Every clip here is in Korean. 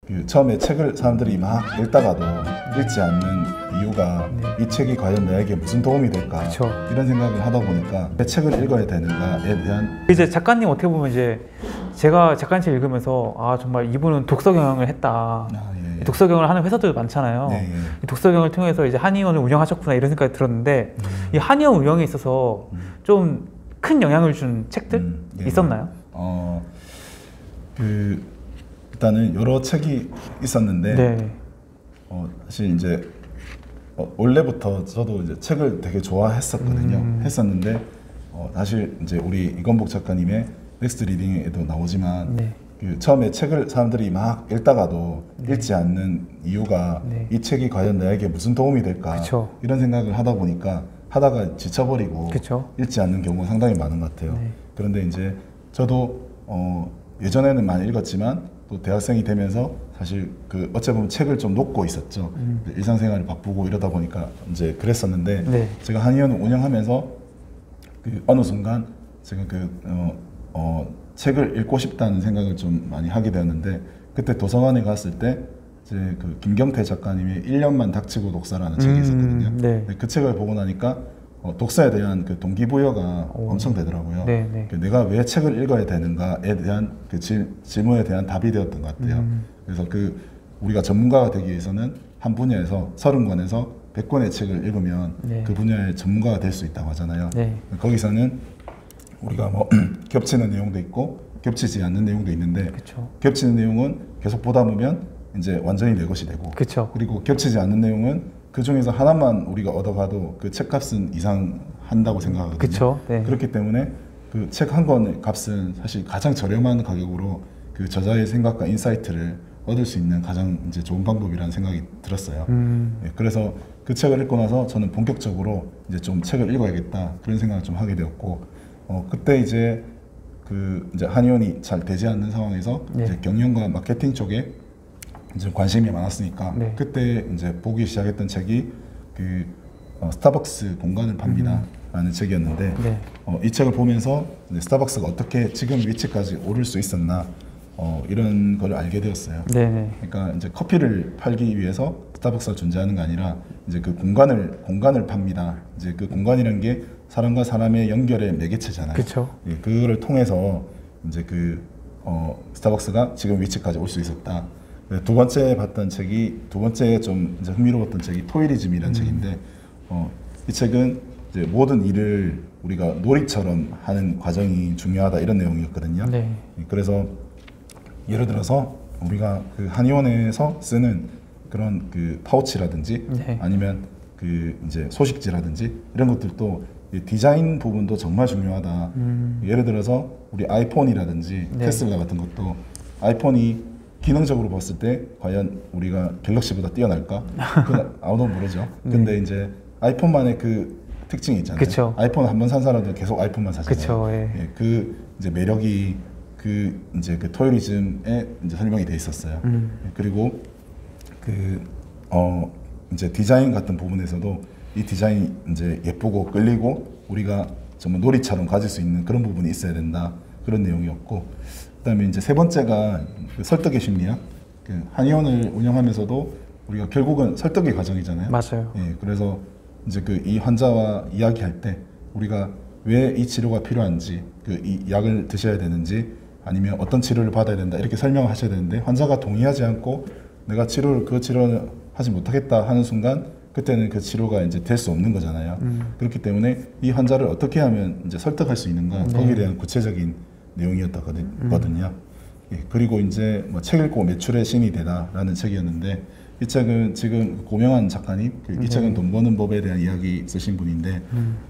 그 처음에 책을 사람들이 막 읽다가도 읽지 않는 이유가 이 책이 과연 나에게 무슨 도움이 될까 그쵸. 이런 생각을 하다 보니까 왜 책을 읽어야 되는가에 대한 이제 작가님 어떻게 보면 이제 제가 작가님 책 읽으면서 아 정말 이분은 독서 경영을 했다. 예. 독서 경영을 하는 회사들도 많잖아요. 예. 이 독서 경영을 통해서 이제 한의원을 운영하셨구나 이런 생각이 들었는데 이 한의원 운영에 있어서 좀 큰 영향을 준 책들 예. 있었나요? 일단은 여러 책이 있었는데 네. 사실 이제 원래부터 저도 이제 책을 되게 좋아했었거든요. 했었는데 사실 이제 우리 이건복 작가님의 넥스트 리딩에도 나오지만 네. 그 처음에 책을 사람들이 막 읽다가도 읽지 않는 이유가 이 책이 과연 나에게 무슨 도움이 될까 그쵸. 이런 생각을 하다 보니까 하다가 지쳐버리고 그쵸. 읽지 않는 경우가 상당히 많은 것 같아요. 그런데 이제 저도 예전에는 많이 읽었지만 또 대학생이 되면서 사실 그 어찌 보면 책을 좀 놓고 있었죠. 일상생활이 바쁘고 이러다 보니까 이제 그랬었는데 제가 한의원을 운영하면서 그 어느 순간 제가 책을 읽고 싶다는 생각을 좀 많이 하게 되었는데 그때 도서관에 갔을 때 이제 그 김경태 작가님의 1년만 닥치고 독서라는 책이 있었거든요. 그 책을 보고 나니까 독서에 대한 그 동기부여가 엄청 되더라고요. 내가 왜 책을 읽어야 되는가에 대한 그 질문에 대한 답이 되었던 것 같아요. 그래서 우리가 전문가가 되기 위해서는 한 분야에서 30권에서 100권의 책을 읽으면 그 분야의 전문가가 될 수 있다고 하잖아요. 거기서는 우리가 뭐 겹치는 내용도 있고 겹치지 않는 내용도 있는데 겹치는 내용은 계속 보다 보면 이제 완전히 내 것이 되고 그리고 겹치지 않는 내용은 그 중에서 하나만 우리가 얻어가도 그 책값은 이상한다고 생각하거든요. 그렇기 때문에 그 책 한 권의 값은 사실 가장 저렴한 가격으로 그 저자의 생각과 인사이트를 얻을 수 있는 가장 이제 좋은 방법이라는 생각이 들었어요. 그래서 그 책을 읽고 나서 저는 본격적으로 이제 좀 책을 읽어야겠다 그런 생각을 좀 하게 되었고 그때 이제 이제 한의원이 잘 되지 않는 상황에서 이제 경영과 마케팅 쪽에 이제 관심이 많았으니까 그때 이제 보기 시작했던 책이 스타벅스 공간을 팝니다 라는 책이었는데 이 책을 보면서 이제 스타벅스가 어떻게 지금 위치까지 오를 수 있었나 이런 걸 알게 되었어요. 그러니까 이제 커피를 팔기 위해서 스타벅스가 존재하는 게 아니라 이제 그 공간을 팝니다. 이제 그 공간이라는 게 사람과 사람의 연결의 매개체잖아요. 그거를 통해서 이제 스타벅스가 지금 위치까지 올 수 있었다. 두 번째 좀 이제 흥미로웠던 책이 토이리즘이라는 책인데 이 책은 이제 모든 일을 우리가 놀이처럼 하는 과정이 중요하다 이런 내용이었거든요. 그래서 예를 들어서 우리가 그 한의원에서 쓰는 그런 그 파우치라든지 아니면 이제 소식지라든지 이런 것들도 디자인 부분도 정말 중요하다. 예를 들어서 우리 아이폰이라든지 테슬라 같은 것도 아이폰이 기능적으로 봤을 때 과연 우리가 갤럭시보다 뛰어날까? 그건 아무도 모르죠. 근데 이제 아이폰만의 그 특징이 있잖아요. 아이폰 한 번 산 사람도 계속 아이폰만 사잖아요. 그 이제 매력이 이제 그 토요리즘에 이제 설명이 돼 있었어요. 그리고 이제 디자인 같은 부분에서도 이 디자인이 이제 예쁘고 끌리고 우리가 정말 놀이처럼 가질 수 있는 그런 부분이 있어야 된다. 그런 내용이었고 그다음에 이제 세 번째가 설득의 심리학. 한의원을 운영하면서도 우리가 결국은 설득의 과정이잖아요. 그래서 이제 이 환자와 이야기할 때 우리가 왜 이 치료가 필요한지, 이 약을 드셔야 되는지, 아니면 어떤 치료를 받아야 된다 이렇게 설명을 하셔야 되는데 환자가 동의하지 않고 내가 그 치료를 하지 못하겠다 하는 순간 그때는 그 치료가 이제 될 수 없는 거잖아요. 그렇기 때문에 이 환자를 어떻게 하면 이제 설득할 수 있는가 거기에 대한 구체적인 내용이었거든요. 그리고 이제 뭐 책 읽고 매출의 신이 되다라는 책이었는데 이 책은 지금 고명한 작가님, 이 책은 돈 버는 법에 대한 이야기 쓰신 분인데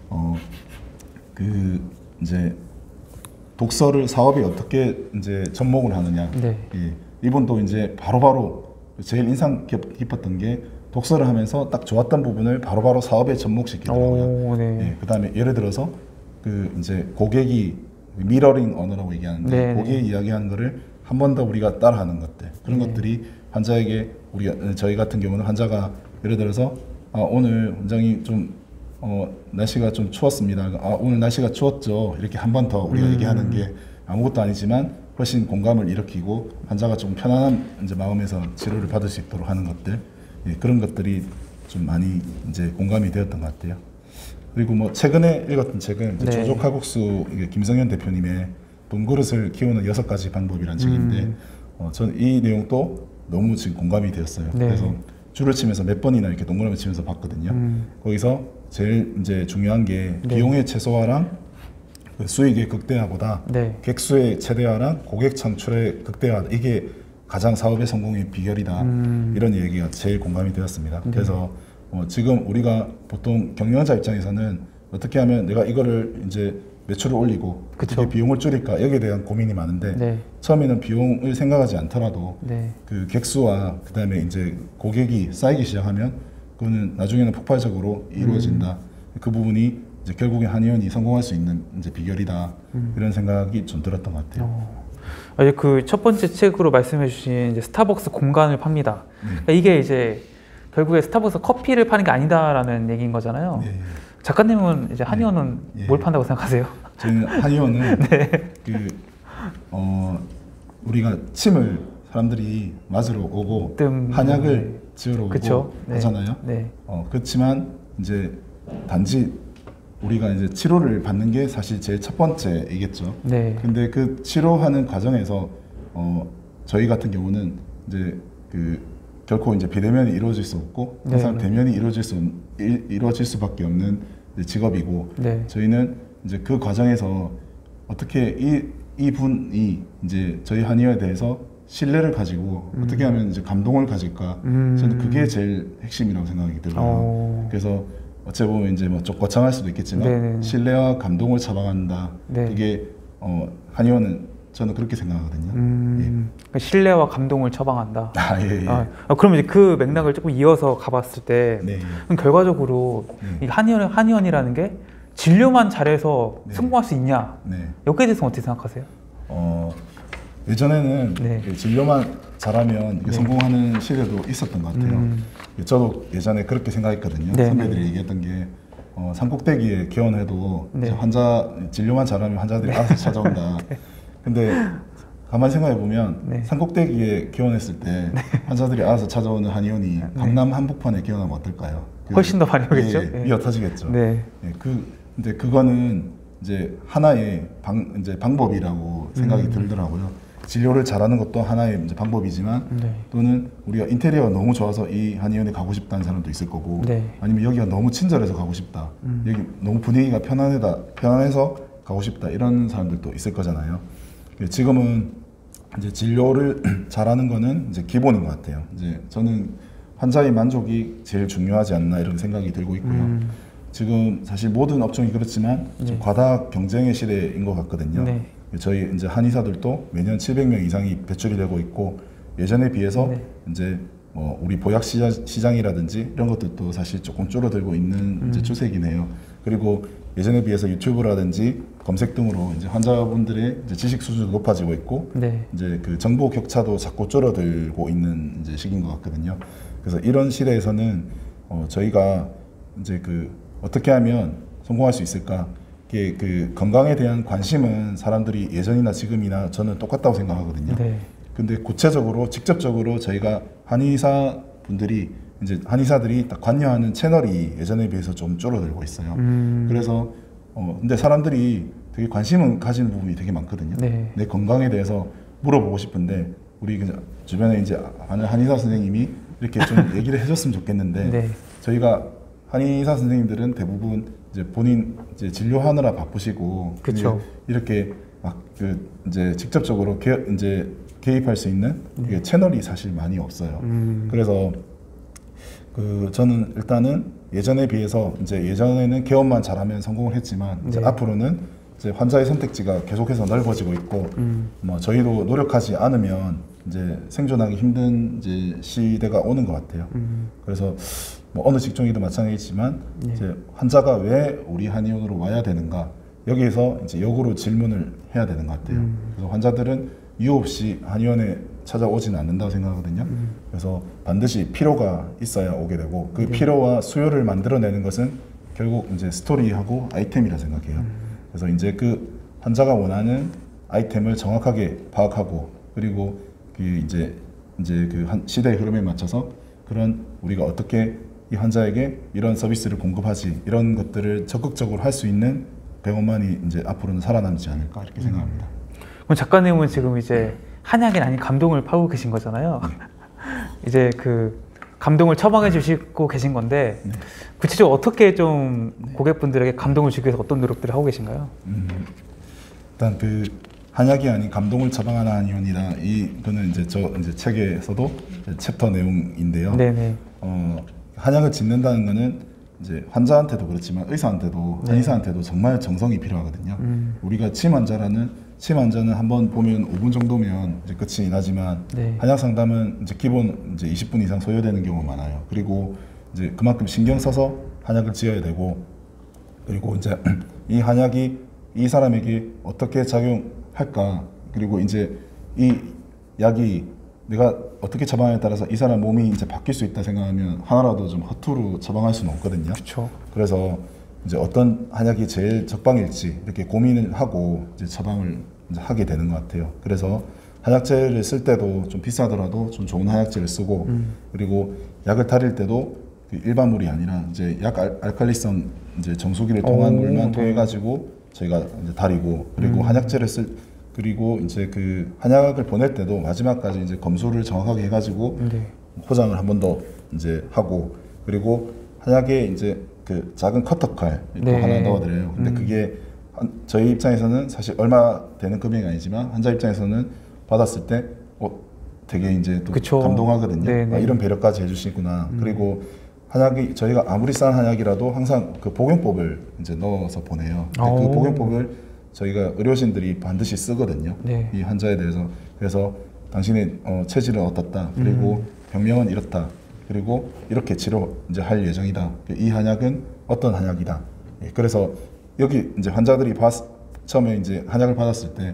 이제 독서를 사업에 어떻게 이제 접목을 하느냐. 이분도 이제 바로바로 제일 인상 깊었던 게 독서를 하면서 딱 좋았던 부분을 바로바로 사업에 접목시키더라고요. 그다음에 예를 들어서 이제 고객이 미러링 언어라고 얘기하는데 고객이 이야기하는 거를 한 번 더 우리가 따라하는 것들 그런 것들이 환자에게 저희 같은 경우는 환자가 예를 들어서 오늘 원장님 좀 날씨가 좀 추웠습니다. 오늘 날씨가 추웠죠. 이렇게 한 번 더 우리가 얘기하는 게 아무것도 아니지만 훨씬 공감을 일으키고 환자가 좀 편안한 이제 마음에서 치료를 받을 수 있도록 하는 것들, 예, 그런 것들이 좀 많이 이제 공감이 되었던 것 같아요. 그리고 뭐 최근에 읽었던 책은 네. 조조 칼국수 김성현 대표님의 돈그릇을 키우는 6가지 방법이라는 책인데 전 이 내용도 너무 지금 공감이 되었어요. 네. 그래서 줄을 치면서 몇 번이나 이렇게 동그라미 치면서 봤거든요. 거기서 제일 이제 중요한 게 네. 비용의 최소화랑 그 수익의 극대화보다 네. 객수의 최대화랑 고객 창출의 극대화, 이게 가장 사업의 성공의 비결이다. 이런 얘기가 제일 공감이 되었습니다. 네. 그래서 지금 우리가 보통 경영자 입장에서는 어떻게 하면 내가 이거를 이제 매출을 올리고 그쵸. 어떻게 비용을 줄일까, 여기에 대한 고민이 많은데 네. 처음에는 비용을 생각하지 않더라도 네. 그 객수와 그다음에 이제 고객이 쌓이기 시작하면 그거는 나중에는 폭발적으로 이루어진다. 그 부분이 이제 결국에 한의원이 성공할 수 있는 이제 비결이다. 이런 생각이 좀 들었던 것 같아요. 그 첫 번째 책으로 말씀해주신 이제 스타벅스 공간을 팝니다. 그러니까 이게 이제 결국에 스타벅스 커피를 파는 게 아니다라는 얘기인 거잖아요. 네. 작가님은 이제 한의원은 네. 뭘 판다고 생각하세요? 저희는 한의원은 네. 우리가 침을 사람들이 맞으러 오고 뜸, 한약을 지으러 오고 그쵸? 네. 하잖아요. 네. 그렇지만 이제 단지 우리가 이제 치료를 받는 게 사실 제일 첫 번째이겠죠. 네. 근데 그 치료하는 과정에서 저희 같은 경우는 이제 결코 이제 비대면이 이루어질 수 없고 항상 네. 대면이 이루어질 수밖에 없는 이제 직업이고 네. 저희는 이제 그 과정에서 어떻게 이 분이 이제 저희 한의원에 대해서 신뢰를 가지고 어떻게 하면 이제 감동을 가질까, 저는 그게 제일 핵심이라고 생각이 들어요. 그래서 어찌 보면 이제 뭐 좀 거창할 수도 있겠지만 네네. 신뢰와 감동을 처방한다. 네. 이게 한의원은 저는 그렇게 생각하거든요. 그러니까 신뢰와 감동을 처방한다. 예. 그러면 이제 그 맥락을 조금 이어서 가봤을 때 네. 그럼 결과적으로 이 한의원이라는 게 진료만 잘해서 네. 성공할 수 있냐? 네. 여기에 대해서 어떻게 생각하세요? 예전에는 네. 진료만 잘하면 이게 성공하는 시대도 있었던 것 같아요. 저도 예전에 그렇게 생각했거든요. 네. 선배들이 얘기했던 게 산꼭대기에 개원해도 네. 환자 진료만 잘하면 환자들이 알아서 찾아온다. 근데 가만히 생각해 보면 네. 산꼭대기에 개원했을 때 환자들이 알아서 찾아오는 한의원이 강남 한복판에 개원하면 어떨까요? 훨씬 더 많이 오겠죠? 예, 미어 터지겠죠. 네. 예, 근데 그거는 이제 하나의 이제 방법이라고 생각이 들더라고요. 진료를 잘하는 것도 하나의 이제 방법이지만 네. 또는 우리가 인테리어가 너무 좋아서 이 한의원에 가고 싶다는 사람도 있을 거고 네. 아니면 여기가 너무 친절해서 가고 싶다. 여기 너무 분위기가 편안해서 가고 싶다. 이런 사람들도 있을 거잖아요. 지금은 이제 진료를 잘하는 거는 이제 기본인 것 같아요. 이제 저는 환자의 만족이 제일 중요하지 않나 이런 생각이 들고 있고요. 지금 사실 모든 업종이 그렇지만 좀 과다 경쟁의 시대인 것 같거든요. 네. 저희 이제 한의사들도 매년 700명 이상이 배출이 되고 있고 예전에 비해서 네. 이제 우리 보약 시장이라든지 이런 것들도 사실 조금 줄어들고 있는 이제 추세이긴 해요. 그리고 예전에 비해서 유튜브라든지 검색 등으로 이제 환자분들의 이제 지식 수준도 높아지고 있고 네. 이제 그 정보 격차도 자꾸 줄어들고 있는 이제 시기인 것 같거든요. 그래서 이런 시대에서는 저희가 이제 어떻게 하면 성공할 수 있을까? 그 건강에 대한 관심은 사람들이 예전이나 지금이나 저는 똑같다고 생각하거든요. 네. 근데 구체적으로 직접적으로 저희가 한의사 분들이 이제 한의사들이 딱 관여하는 채널이 예전에 비해서 좀 줄어들고 있어요. 그래서 근데 사람들이 되게 관심은 가지는 부분이 되게 많거든요. 네. 내 건강에 대해서 물어보고 싶은데 우리 주변에 이제 아는 한의사 선생님이 이렇게 좀 얘기를 해줬으면 좋겠는데 네. 저희가 한의사 선생님들은 대부분 이제 본인 이제 진료하느라 바쁘시고 그쵸. 이렇게 막 이제 직접적으로 이제 개입할 수 있는 이게 채널이 사실 많이 없어요. 그래서 저는 일단은 예전에 비해서 이제 예전에는 개원만 잘하면 성공을 했지만 이제 앞으로는 이제 환자의 선택지가 계속해서 넓어지고 있고 뭐 저희도 노력하지 않으면 이제 생존하기 힘든 이제 시대가 오는 것 같아요. 그래서 뭐 어느 직종이든 마찬가지지만 이제 환자가 왜 우리 한의원으로 와야 되는가 여기에서 이제 역으로 질문을 해야 되는 것 같아요. 그래서 환자들은 이유 없이 한의원에 찾아오지는 않는다고 생각하거든요. 그래서 반드시 필요가 있어야 오게 되고 그 필요와 수요를 만들어내는 것은 결국 이제 스토리하고 아이템이라 생각해요. 그래서 이제 그 환자가 원하는 아이템을 정확하게 파악하고 그리고 그 이제 그 시대의 흐름에 맞춰서 그런 우리가 어떻게 이 환자에게 이런 서비스를 공급하지 이런 것들을 적극적으로 할 수 있는 병원만이 이제 앞으로는 살아남지 않을까 이렇게 생각합니다. 그럼 작가님은 지금 이제 한약이 아닌 감동을 파고 계신 거잖아요. 네. 이제 그 감동을 처방해 주시고 계신 건데 네. 구체적으로 어떻게 좀 고객분들에게 감동을 주기 위해서 어떤 노력들을 하고 계신가요? 일단 그 한약이 아닌 감동을 처방하는 한의원이다. 이거는 이제 이제 책에서도 챕터 내용인데요. 네네. 한약을 짓는다는 거는 이제 환자한테도 그렇지만 의사한테도 한의사한테도 정말 정성이 필요하거든요. 우리가 침 환자는 한번 보면 5분 정도면 이제 끝이 나지만 네. 한약 상담은 이제 기본 이제 20분 이상 소요되는 경우가 많아요. 그리고 이제 그만큼 신경 써서 한약을 지어야 되고 그리고 이제 이 한약이 이 사람에게 어떻게 작용할까 그리고 이제 이 약이 내가 어떻게 처방에 따라서 이 사람 몸이 이제 바뀔 수 있다 생각하면 하나라도 좀 허투루 처방할 수는 없거든요. 그렇죠. 그래서 이제 어떤 한약이 제일 적방일지 이렇게 고민을 하고 이제 처방을 이제 하게 되는 것 같아요. 그래서 한약재를 쓸 때도 좀 비싸더라도 좀 좋은 한약재를 쓰고 그리고 약을 타릴 때도 그 일반 물이 아니라 이제 약 알칼리성 이제 정수기를 통한 물만 통해 가지고 저희가 이제 다리고 그리고 한약재를 그리고 이제 그 한약을 보낼 때도 마지막까지 이제 검수를 정확하게 해가지고 포장을 한 번 더 이제 하고 그리고 한약에 이제 그 작은 커터칼 또 하나 넣어드려요. 근데 그게 저희 입장에서는 사실 얼마 되는 금액이 아니지만 환자 입장에서는 받았을 때 되게 이제 또 그쵸. 감동하거든요. 아, 이런 배려까지 해주시구나. 그리고 한약이 저희가 아무리 싼 한약이라도 항상 그 복용법을 이제 넣어서 보내요. 근데 그 복용법을 저희가 의료진들이 반드시 쓰거든요. 네. 이 환자에 대해서. 그래서 당신의 체질은 어떻다. 그리고 병명은 이렇다. 그리고 이렇게 치료 이제 할 예정이다. 이 한약은 어떤 한약이다. 예, 그래서 여기 이제 환자들이 처음에 이제 한약을 받았을 때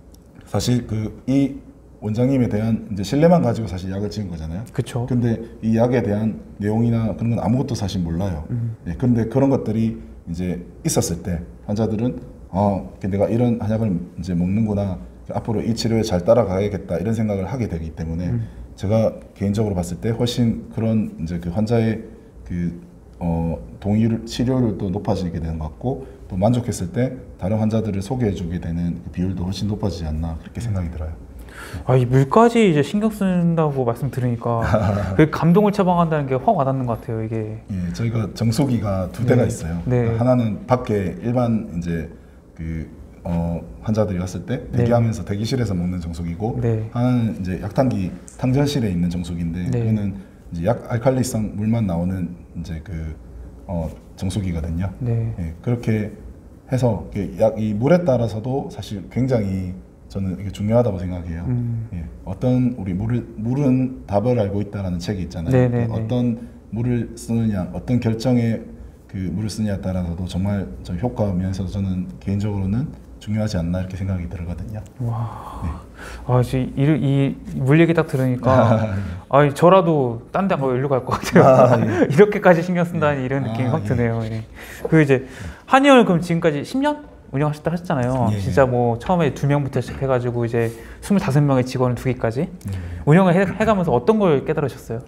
사실 이 원장님에 대한 이제 신뢰만 가지고 사실 약을 지은 거잖아요. 그렇죠. 근데 이 약에 대한 내용이나 그런 건 아무것도 사실 몰라요. 예, 근데 그런 것들이 이제 있었을 때 환자들은 내가 이런 한약을 이제 먹는구나. 앞으로 이 치료에 잘 따라가야겠다 이런 생각을 하게 되기 때문에 제가 개인적으로 봤을 때 훨씬 그런 이제 그 환자의 그 동의를 치료율도 높아지게 되는 것 같고 또 만족했을 때 다른 환자들을 소개해주게 되는 그 비율도 훨씬 높아지지 않나 그렇게 생각이 들어요. 이 물까지 이제 신경 쓴다고 말씀 들으니까 그 감동을 처방한다는 게 확 와닿는 것 같아요. 이게. 예, 저희가 정수기가 두 대가 있어요. 하나는 밖에 일반 이제 그 환자들이 왔을 때 대기하면서 대기실에서 먹는 정수기고 하나는 이제 약탕기 탕전실에 있는 정수기인데 그거는 이제 약 알칼리성 물만 나오는 이제 그 정수기거든요. 예, 그렇게 해서 이 물에 따라서도 사실 굉장히 저는 이게 중요하다고 생각해요. 예, 어떤 물은 답을 알고 있다라는 책이 있잖아요. 어떤 물을 쓰느냐, 어떤 결정에 그 물을 쓰느냐에 따라서도 정말 좀 효과 면에서 저는 개인적으로는 중요하지 않나 이렇게 생각이 들거든요. 와, 이 물 얘기 딱 들으니까 저라도 딴 데 가고 일로 갈 것 같아요. 이렇게까지 신경 쓴다니 이런 느낌이 확 드네요. 예. 그 이제 한의원을 그럼 지금까지 10년 운영하셨다 하셨잖아요. 진짜 뭐 처음에 2명부터 시작해가지고 이제 25명의 직원을 두기까지 운영을 해가면서 어떤 걸 깨달으셨어요?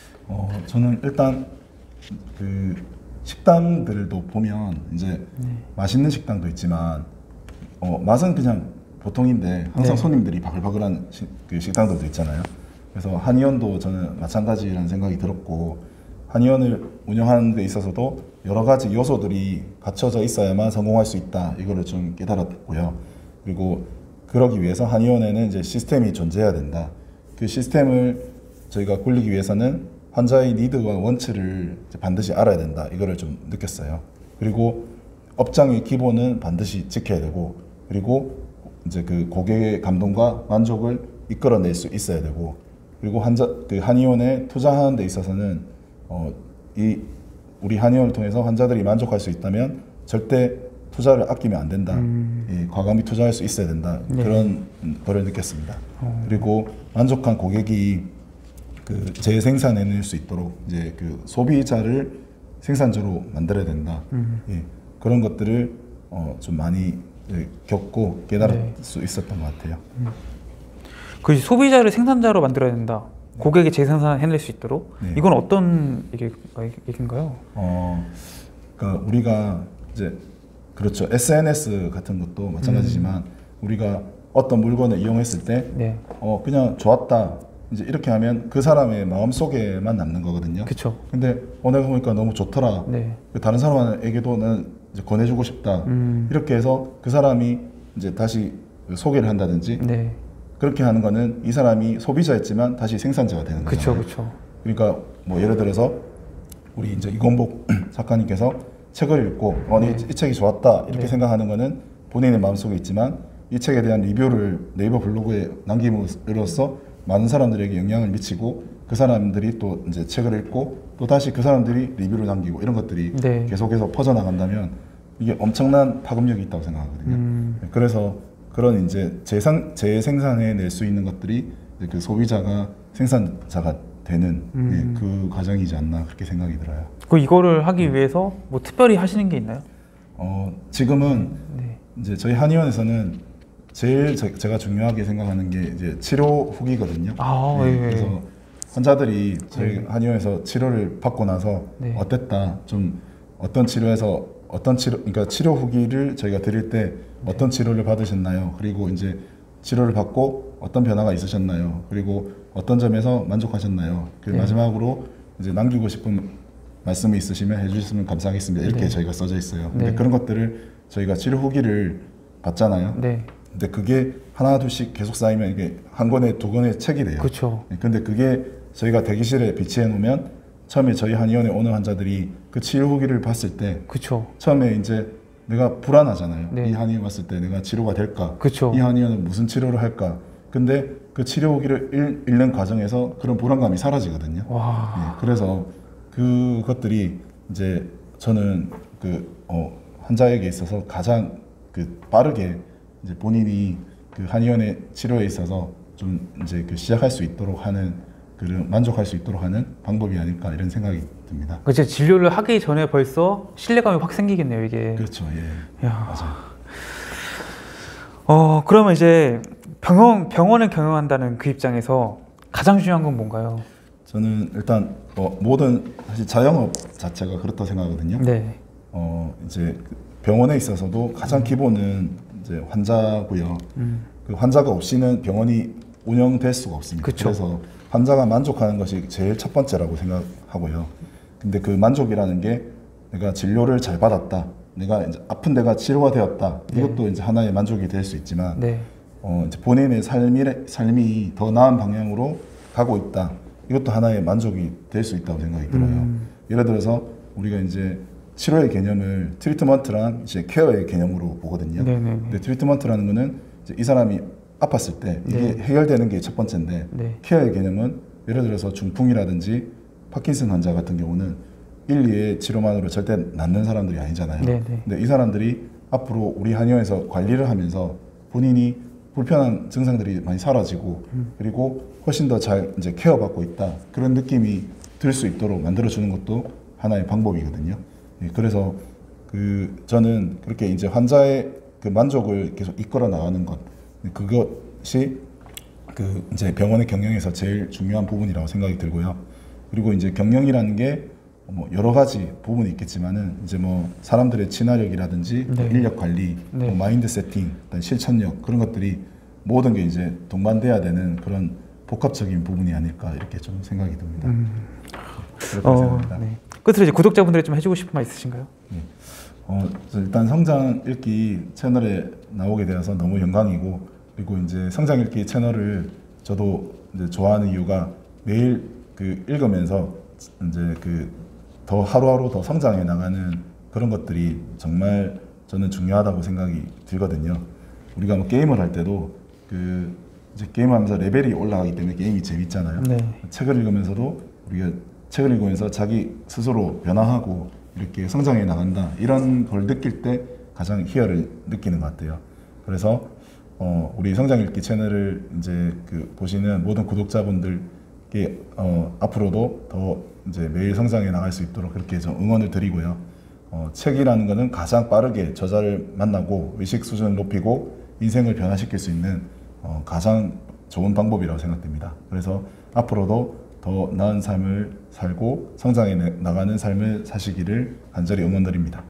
저는 일단 그 식당들도 보면 이제 맛있는 식당도 있지만 맛은 그냥 보통인데 항상 손님들이 바글바글한 그 식당들도 있잖아요. 그래서 한의원도 저는 마찬가지라는 생각이 들었고 한의원을 운영하는 데 있어서도 여러 가지 요소들이 갖춰져 있어야만 성공할 수 있다. 이거를 좀 깨달았고요. 그리고 그러기 위해서 한의원에는 이제 시스템이 존재해야 된다. 그 시스템을 저희가 굴리기 위해서는 환자의 니드와 원치를 반드시 알아야 된다. 이거를 좀 느꼈어요. 그리고 업장의 기본은 반드시 지켜야 되고 그리고 이제 그 고객의 감동과 만족을 이끌어낼 수 있어야 되고 그리고 그 한의원에 투자하는 데 있어서는 우리 한의원을 통해서 환자들이 만족할 수 있다면 절대 투자를 아끼면 안 된다. 과감히 투자할 수 있어야 된다. 그런 거를 느꼈습니다. 그리고 만족한 고객이 그 재생산해낼 수 있도록 이제 그 소비자를 생산자로 만들어야 된다. 그런 것들을 좀 많이 겪고 깨달을 수 있었던 것 같아요. 그 소비자를 생산자로 만들어야 된다. 고객이 재생산 해낼 수 있도록. 이건 어떤 얘기인가요? 그러니까 우리가 이제 그렇죠. SNS 같은 것도 마찬가지지만 우리가 어떤 물건을 이용했을 때 그냥 좋았다. 이제 이렇게 하면 그 사람의 마음 속에만 남는 거거든요. 그렇죠. 근데 내가 보니까 너무 좋더라. 다른 사람에게도 는 이제 권해주고 싶다. 이렇게 해서 그 사람이 이제 다시 소개를 한다든지 그렇게 하는 거는 이 사람이 소비자였지만 다시 생산자가 되는 거죠. 그렇죠. 그러니까 뭐 예를 들어서 우리 이제 이건복 작가님께서 책을 읽고 이 책이 좋았다 이렇게 생각하는 거는 본인의 마음속에 있지만 이 책에 대한 리뷰를 네이버 블로그에 남김으로써 많은 사람들에게 영향을 미치고 그 사람들이 또 이제 책을 읽고 또 다시 그 사람들이 리뷰를 남기고 이런 것들이 계속해서 퍼져나간다면 이게 엄청난 파급력이 있다고 생각하거든요. 그래서 그런 이제 재생산해낼 수 있는 것들이 이제 그 소비자가 생산자가 되는 그 과정이지 않나 그렇게 생각이 들어요. 그 이거를 하기 위해서 뭐 특별히 하시는 게 있나요? 지금은 이제 저희 한의원에서는 제일 제가 중요하게 생각하는 게 이제 치료 후기거든요. 그래서 환자들이 저희 한의원에서 치료를 받고 나서 어땠다, 좀 어떤 치료에서 그러니까 치료 후기를 저희가 드릴 때 어떤 치료를 받으셨나요? 그리고 이제 치료를 받고 어떤 변화가 있으셨나요? 그리고 어떤 점에서 만족하셨나요? 마지막으로 이제 남기고 싶은 말씀이 있으시면 해주셨으면 감사하겠습니다. 이렇게 저희가 써져 있어요. 근데 그런 것들을 저희가 치료 후기를 받잖아요. 근데 그게 하나 둘씩 계속 쌓이면 이게 한 권에 두 권의 책이 돼요. 그렇죠. 근데 그게 저희가 대기실에 비치해 놓으면 처음에 저희 한의원에 오는 환자들이 그 치료 후기를 봤을 때 처음에 이제 내가 불안하잖아요. 이 한의원 왔을 때 내가 치료가 될까? 이 한의원은 무슨 치료를 할까? 근데 그 치료 후기를 읽는 과정에서 그런 불안감이 사라지거든요. 그래서 그것들이 이제 저는 환자에게 있어서 가장 빠르게 이제 본인이 그 한의원의 치료에 있어서 좀 이제 시작할 수 있도록 하는 만족할 수 있도록 하는 방법이 아닐까 이런 생각이 듭니다. 그렇죠. 진료를 하기 전에 벌써 신뢰감이 확 생기겠네요, 이게. 그렇죠. 맞아요. 그러면 이제 병원을 경영한다는 그 입장에서 가장 중요한 건 뭔가요? 저는 일단 모든 사실 자영업 자체가 그렇다고 생각하거든요. 이제 병원에 있어서도 가장 기본은 이제 환자고요. 그 환자가 없이는 병원이 운영될 수가 없습니다. 그래서 환자가 만족하는 것이 제일 첫 번째라고 생각하고요. 근데 그 만족이라는 게 내가 진료를 잘 받았다, 내가 이제 아픈 데가 치료가 되었다, 이것도 이제 하나의 만족이 될 수 있지만 이제 본인의 삶이 더 나은 방향으로 가고 있다, 이것도 하나의 만족이 될 수 있다고 생각이 들어요. 예를 들어서 우리가 이제 치료의 개념을 트리트먼트랑 이제 케어의 개념으로 보거든요. 근데 트리트먼트라는 거는 이제 이 사람이 아팠을 때 이게 해결되는 게 첫 번째인데 케어의 개념은 예를 들어서 중풍이라든지 파킨슨 환자 같은 경우는 1, 2의 치료만으로 절대 낫는 사람들이 아니잖아요. 근데 이 사람들이 앞으로 우리 한의원에서 관리를 하면서 본인이 불편한 증상들이 많이 사라지고 그리고 훨씬 더 잘 이제 케어받고 있다, 그런 느낌이 들 수 있도록 만들어주는 것도 하나의 방법이거든요. 그래서 저는 그렇게 이제 환자의 그 만족을 계속 이끌어 나가는 것, 그것이 이제 병원의 경영에서 제일 중요한 부분이라고 생각이 들고요. 그리고 이제 경영이라는 게 뭐 여러 가지 부분이 있겠지만은 이제 뭐 사람들의 친화력이라든지 인력 관리, 뭐 마인드 세팅, 실천력, 그런 것들이 모든 게 이제 동반돼야 되는 그런 복합적인 부분이 아닐까 이렇게 좀 생각이 듭니다. 그렇게 생각합니다. 끝으로 이제 구독자분들이 좀 해주고 싶은 말 있으신가요? 일단 성장 읽기 채널에 나오게 되어서 너무 영광이고, 그리고 이제 성장 읽기 채널을 저도 이제 좋아하는 이유가 매일 읽으면서 이제 더 하루하루 더 성장해 나가는 그런 것들이 정말 저는 중요하다고 생각이 들거든요. 우리가 뭐 게임을 할 때도 이제 게임하면서 레벨이 올라가기 때문에 게임이 재밌잖아요. 책을 읽으면서도 우리가 책을 읽으면서 자기 스스로 변화하고 이렇게 성장해 나간다, 이런 걸 느낄 때 가장 희열을 느끼는 것 같아요. 그래서 우리 성장 읽기 채널을 이제 보시는 모든 구독자분들께 앞으로도 더 이제 매일 성장해 나갈 수 있도록 그렇게 좀 응원을 드리고요. 책이라는 것은 가장 빠르게 저자를 만나고 의식 수준을 높이고 인생을 변화시킬 수 있는 가장 좋은 방법이라고 생각됩니다. 그래서 앞으로도 더 나은 삶을 살고 성장해 나가는 삶을 사시기를 간절히 응원드립니다.